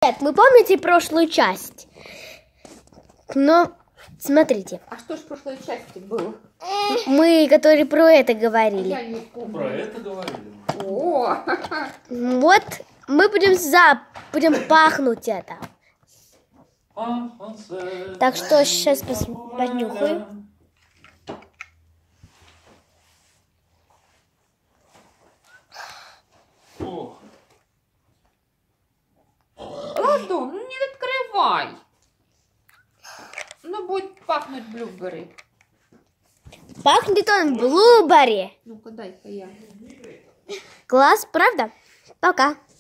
Нет, вы помните прошлую часть? Но смотрите. А что ж в прошлой части было? Мы, которые про это говорили. Я не помню. Про это говорили. О! Вот мы будем пахнуть это. Так что сейчас понюхаю. Ладно, ну не открывай. Ну будет пахнуть блюбери. Пахнет он блубери. Ну-ка дай-ка я. Класс, правда? Пока.